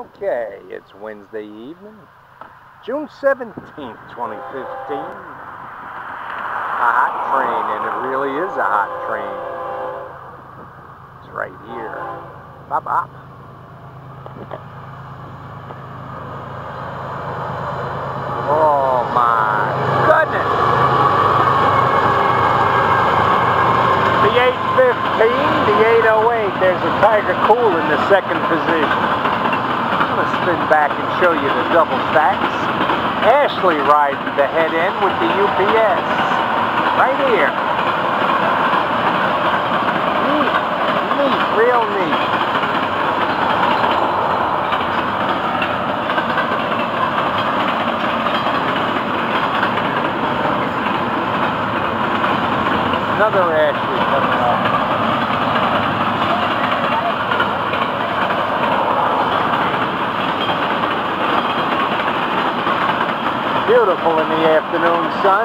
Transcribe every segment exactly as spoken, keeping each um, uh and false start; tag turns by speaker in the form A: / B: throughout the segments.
A: Okay, it's Wednesday evening, June seventeenth, twenty fifteen. A hot train, and it really is a hot train. It's right here. Bop bop. Oh my goodness! The eight fifteen, the eight oh eight, there's a Tiger Cool in the second position. I'm going to spin back and show you the double stacks. Ashley riding the head end with the U P S. Right here. Neat, neat, real neat. Another Ashley coming up. Beautiful in the afternoon sun.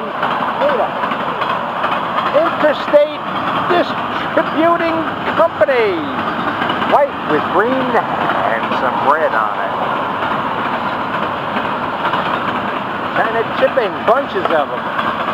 A: Interstate Distributing Company. White with green and some red on it. Kind of chipping, bunches of them.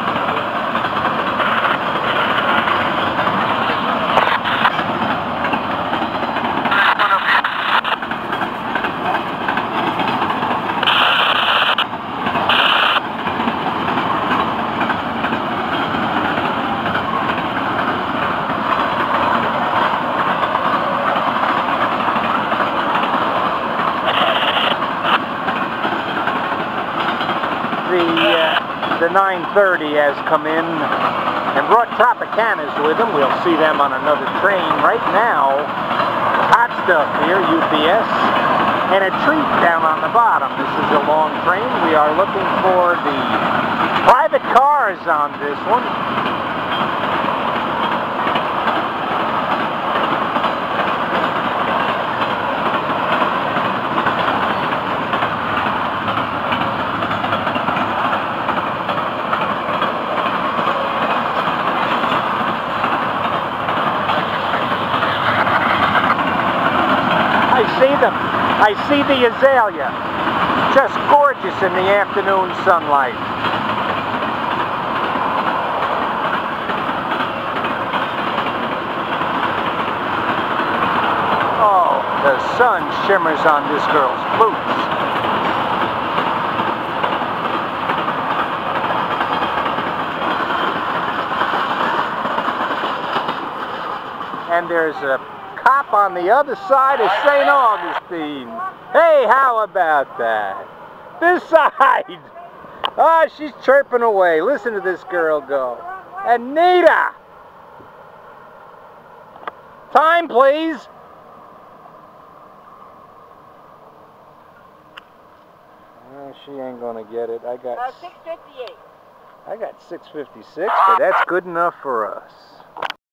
A: The, uh, the nine thirty has come in and brought Tropicanas with them. We'll see them on another train. Right now, hot stuff here, U P S, and a treat down on the bottom. This is a long train. We are looking for the private cars on this one. I see them. I see the azalea. Just gorgeous in the afternoon sunlight. Oh, the sun shimmers on this girl's boots. And there's a cop on the other side of Saint Augustine. Hey, how about that? This side. Ah, oh, she's chirping away. Listen to this girl go. Anita! Time, please. Uh, she ain't gonna get it. I got
B: uh, six fifty-eight.
A: I got six fifty-six, but that's good enough for us.